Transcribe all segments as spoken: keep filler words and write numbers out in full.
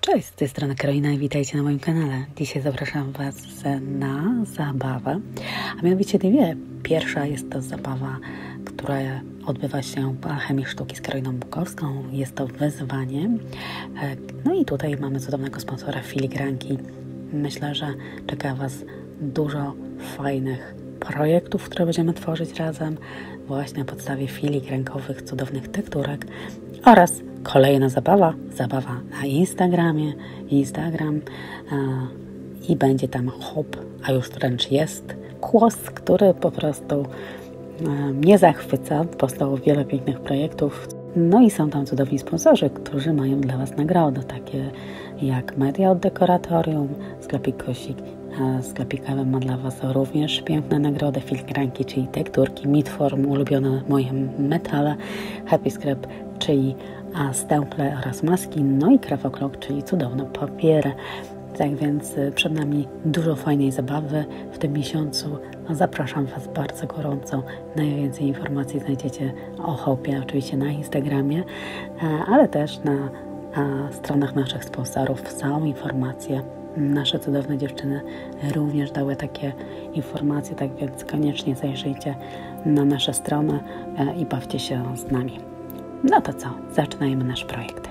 Cześć, z tej strony Karolina i witajcie na moim kanale. Dzisiaj zapraszam Was na zabawę, a mianowicie dwie. Pierwsza jest to zabawa, która odbywa się w Alchemii Sztuki z Karoliną Bukowską. Jest to wyzwanie. No i tutaj mamy cudownego sponsora Filigranki. Myślę, że czeka Was dużo fajnych projektów, które będziemy tworzyć razem właśnie na podstawie filigrankowych, cudownych tekturek oraz kolejna zabawa, zabawa na Instagramie, Instagram e, i będzie tam hop, a już wręcz jest kłos, który po prostu e, mnie zachwyca. Powstało wiele pięknych projektów. No i są tam cudowni sponsorzy, którzy mają dla Was nagrody, takie jak Media od Dekoratorium, sklepik Kosik, sklepik Ewy ma dla Was również piękne nagrody, filigranki, czyli tekturki, Midform, ulubione moje metale, Happy Scrap, czyli stemple oraz maski, no i Craft Clock, czyli cudowne papiery. Tak więc przed nami dużo fajnej zabawy w tym miesiącu. Zapraszam Was bardzo gorąco. Najwięcej informacji znajdziecie o hopie oczywiście na Instagramie, ale też na stronach naszych sponsorów są informacje. Nasze cudowne dziewczyny również dały takie informacje, tak więc koniecznie zajrzyjcie na nasze strony i bawcie się z nami. No to co? Zaczynajmy nasz projekt.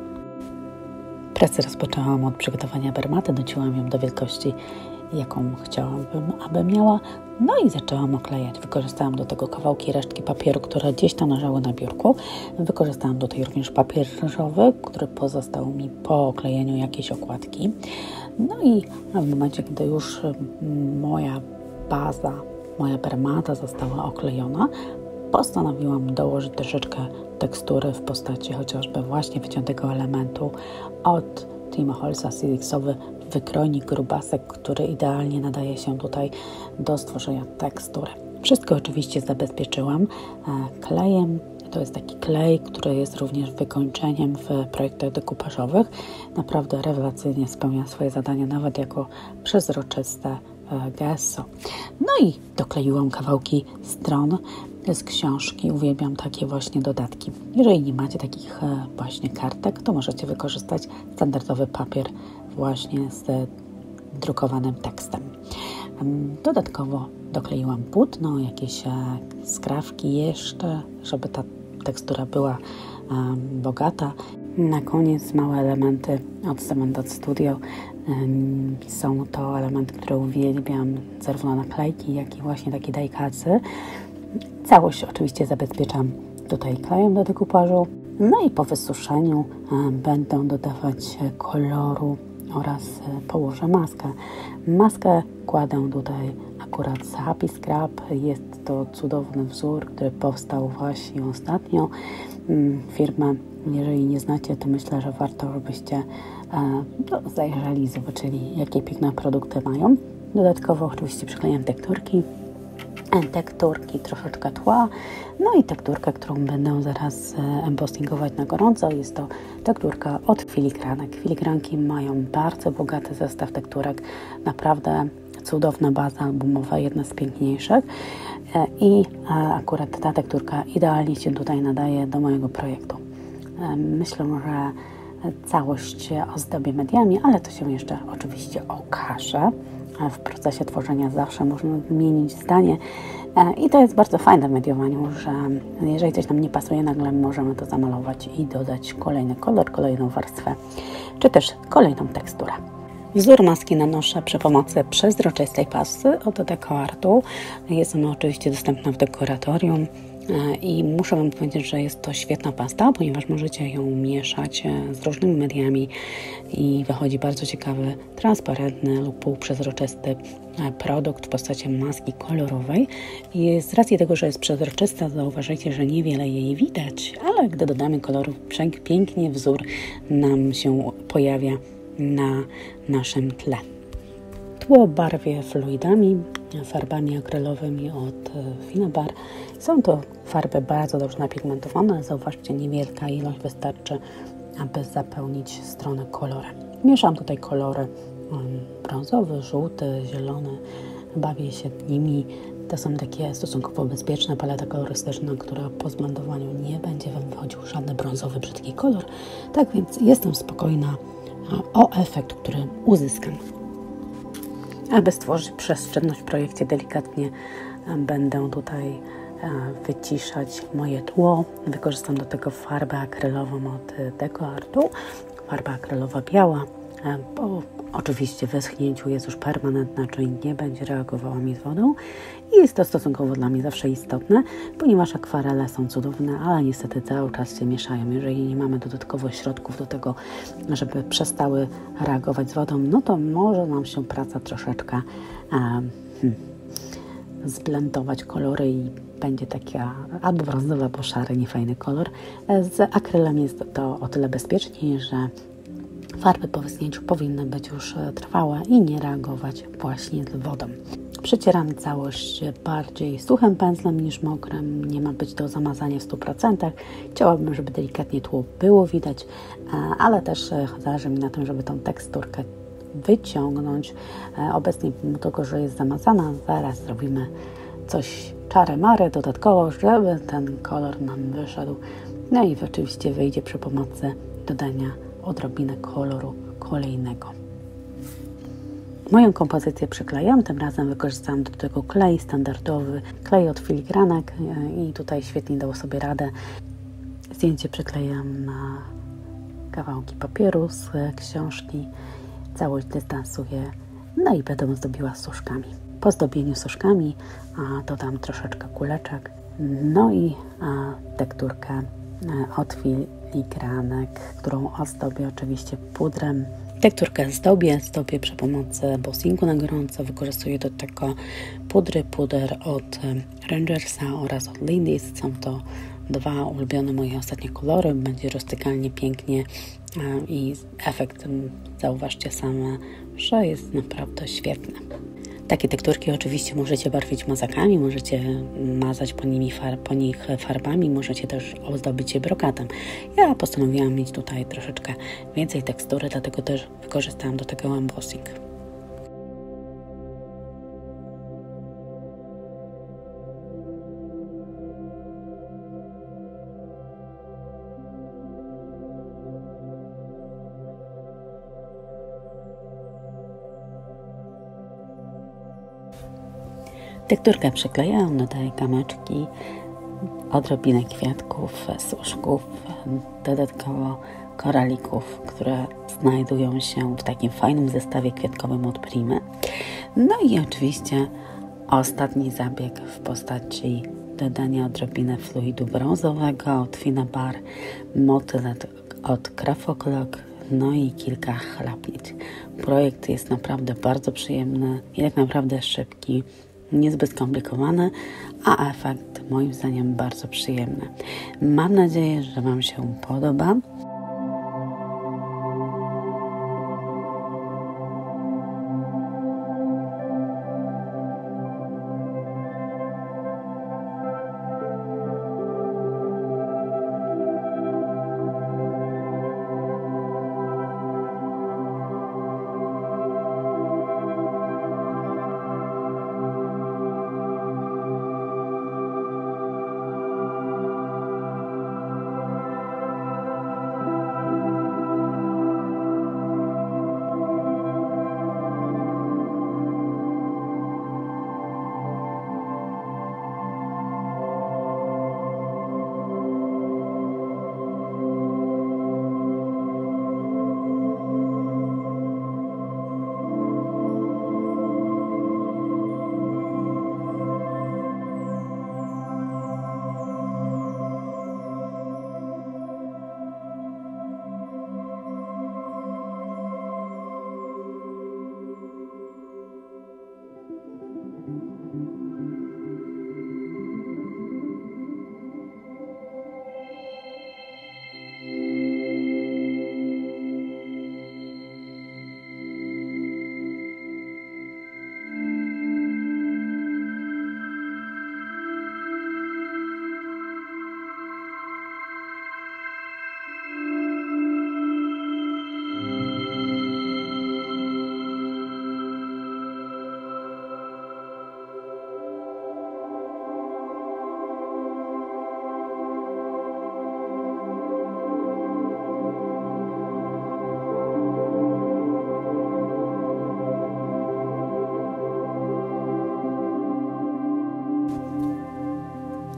Pracę rozpoczęłam od przygotowania bermaty, docięłam ją do wielkości, jaką chciałabym, aby miała. No i zaczęłam oklejać. Wykorzystałam do tego kawałki, resztki papieru, które gdzieś tam leżały na biurku. Wykorzystałam tutaj również papier ryżowy, który pozostał mi po oklejeniu jakiejś okładki. No i w momencie, gdy już moja baza, moja bermata została oklejona, postanowiłam dołożyć troszeczkę tekstury w postaci chociażby właśnie wyciętego elementu od Tima Holtza, Silixowy wykrojnik grubasek, który idealnie nadaje się tutaj do stworzenia tekstury. Wszystko oczywiście zabezpieczyłam klejem. To jest taki klej, który jest również wykończeniem w projektach dekupażowych. Naprawdę rewelacyjnie spełnia swoje zadanie, nawet jako przezroczyste gesso. No i dokleiłam kawałki stron z książki. Uwielbiam takie właśnie dodatki. Jeżeli nie macie takich właśnie kartek, to możecie wykorzystać standardowy papier właśnie z drukowanym tekstem. Dodatkowo dokleiłam płótno, jakieś skrawki jeszcze, żeby ta tekstura była bogata. Na koniec małe elementy od Cemented Studio. Są to elementy, które uwielbiam, zarówno naklejki, jak i właśnie takie dajkacy. Całość oczywiście zabezpieczam tutaj klejem do dekupażu. No i po wysuszeniu będę dodawać koloru oraz położę maskę. Maskę kładę tutaj akurat z Happy Scrap. Jest to cudowny wzór, który powstał właśnie ostatnio. Firmę, jeżeli nie znacie, to myślę, że warto, żebyście no, zajrzeli, zobaczyli, jakie piękne produkty mają. Dodatkowo oczywiście przyklejam tekturki. tekturki, troszeczkę tła, no i tekturkę, którą będę zaraz embossingować na gorąco. Jest to tekturka od filigranek. Filigranki mają bardzo bogaty zestaw tekturek, naprawdę cudowna baza albumowa, jedna z piękniejszych i akurat ta tekturka idealnie się tutaj nadaje do mojego projektu. Myślę, że całość ozdobię mediami, ale to się jeszcze oczywiście okaże. W procesie tworzenia zawsze można zmienić zdanie i to jest bardzo fajne w mediowaniu, że jeżeli coś nam nie pasuje, nagle możemy to zamalować i dodać kolejny kolor, kolejną warstwę, czy też kolejną teksturę. Wzór maski nanoszę przy pomocy przezroczystej pasty od DecoArtu. Jest ona oczywiście dostępna w dekoratorium. I muszę Wam powiedzieć, że jest to świetna pasta, ponieważ możecie ją mieszać z różnymi mediami i wychodzi bardzo ciekawy, transparentny lub półprzezroczysty produkt w postaci maski kolorowej. I z racji tego, że jest przezroczysta, zauważycie, że niewiele jej widać, ale gdy dodamy koloru, pięknie wzór nam się pojawia na naszym tle. Tło barwię fluidami, farbami akrylowymi od Finabar. Są to farby bardzo dobrze napigmentowane. Zauważcie, niewielka ilość wystarczy, aby zapełnić stronę kolorem. Mieszam tutaj kolory brązowy, żółty, zielony. Bawię się nimi. To są takie stosunkowo bezpieczne paleta kolorystyczna, która po zblendowaniu nie będzie Wam wychodził żadny brązowy, brzydki kolor. Tak więc jestem spokojna, o efekt, który uzyskam. Aby stworzyć przestrzenność w projekcie, delikatnie będę tutaj wyciszać moje tło. Wykorzystam do tego farbę akrylową od DecoArtu. Farba akrylowa biała. Po oczywiście wyschnięciu jest już permanentna, czyli nie będzie reagowała mi z wodą. I jest to stosunkowo dla mnie zawsze istotne, ponieważ akwarele są cudowne, ale niestety cały czas się mieszają. Jeżeli nie mamy dodatkowo środków do tego, żeby przestały reagować z wodą, no to może nam się praca troszeczkę um, hmm, zblendować kolory i będzie taka albo brązowy, albo szary, niefajny kolor. Z akrylem jest to o tyle bezpieczniej, że farby po wyschnięciu powinny być już trwałe i nie reagować właśnie z wodą. Przecieram całość bardziej suchym pędzlem niż mokrym. Nie ma być to zamazanie w stu procentach. Chciałabym, żeby delikatnie tło było widać, ale też zależy mi na tym, żeby tą teksturkę wyciągnąć. Obecnie, mimo tego, że jest zamazana, zaraz zrobimy coś czary-mary dodatkowo, żeby ten kolor nam wyszedł. No i oczywiście wyjdzie przy pomocy dodania odrobinę koloru kolejnego. Moją kompozycję przyklejam, tym razem wykorzystałam do tego klej standardowy, klej od filigranek i tutaj świetnie dało sobie radę. Zdjęcie przyklejam na kawałki papieru z książki, całość dystansuję, no i będę zdobiła suszkami. Po zdobieniu suszkami a, dodam troszeczkę kuleczek, no i a, tekturkę od filigranek, którą ozdobię oczywiście pudrem. Tekturkę zdobię, zdobię przy pomocy embossingu na gorąco. Wykorzystuję do tego pudry, puder od Rangersa oraz od Lindis. Są to dwa ulubione moje ostatnie kolory. Będzie roztykalnie pięknie i efekt, zauważcie same, że jest naprawdę świetny. Takie tekturki oczywiście możecie barwić mazakami, możecie mazać po, nimi far, po nich farbami, możecie też ozdobić je brokatem. Ja postanowiłam mieć tutaj troszeczkę więcej tekstury, dlatego też wykorzystałam do tego embossing. Tekturkę przyklejam, dodaję kamyczki, odrobinę kwiatków, służków, dodatkowo koralików, które znajdują się w takim fajnym zestawie kwiatkowym od Primy. No i oczywiście ostatni zabieg w postaci dodania odrobiny fluidu brązowego od Finnabar, motylet od Craft O'Clock, no i kilka chlapnic. Projekt jest naprawdę bardzo przyjemny i tak naprawdę szybki. Niezbyt skomplikowany, a efekt moim zdaniem bardzo przyjemny. Mam nadzieję, że Wam się podoba.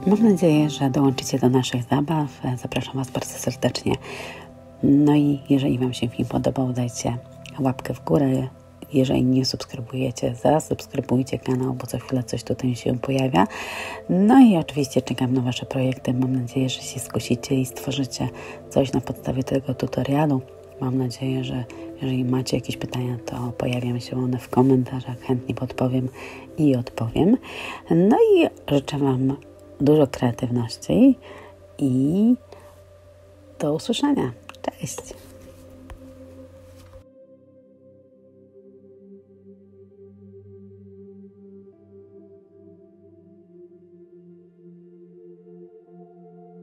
Mam nadzieję, że dołączycie do naszych zabaw. Zapraszam Was bardzo serdecznie. No i jeżeli Wam się film podobał, dajcie łapkę w górę. Jeżeli nie subskrybujecie, zasubskrybujcie kanał, bo co chwilę coś tutaj się pojawia. No i oczywiście czekam na Wasze projekty. Mam nadzieję, że się skusicie i stworzycie coś na podstawie tego tutorialu. Mam nadzieję, że jeżeli macie jakieś pytania, to pojawią się one w komentarzach. Chętnie podpowiem i odpowiem. No i życzę Wam dużo kreatywności i do usłyszenia. Cześć!